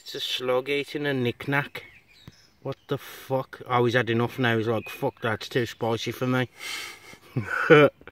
It's a slug eating a Nik Nak. What the fuck? Oh, he's had enough now. He's like, fuck, that's too spicy for me.